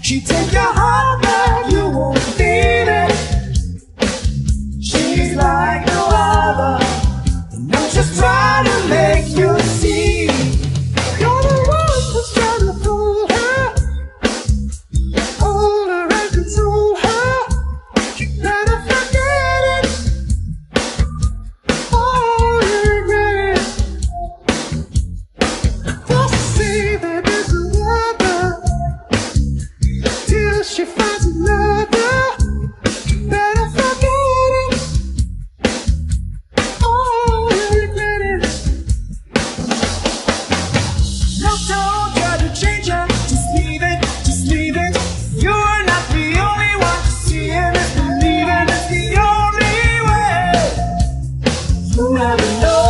She take your heart back, you won't feel it. She's like no other, and I'm just trying to make you see. You're the one who's trying to fool her, hold her and console her. You better forget it, oh, you regret it. Deceive it is another, till she finds another. You better forget it, oh, you regret it. No, don't try to change her, just leave it, just leave it. You're not the only one to see it, it's believing it's the only way. You'll never know.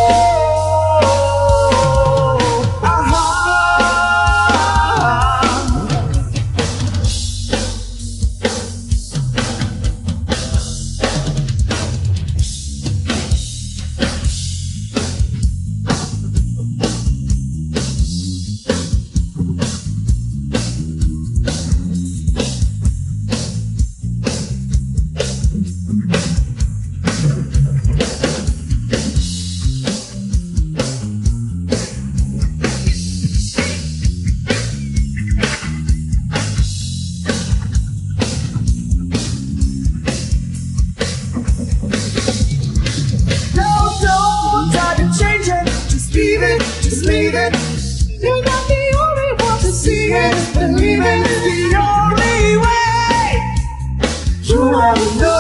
Leave it, just leave it. You're not the only one to see it. Believe it is the only way. You never know.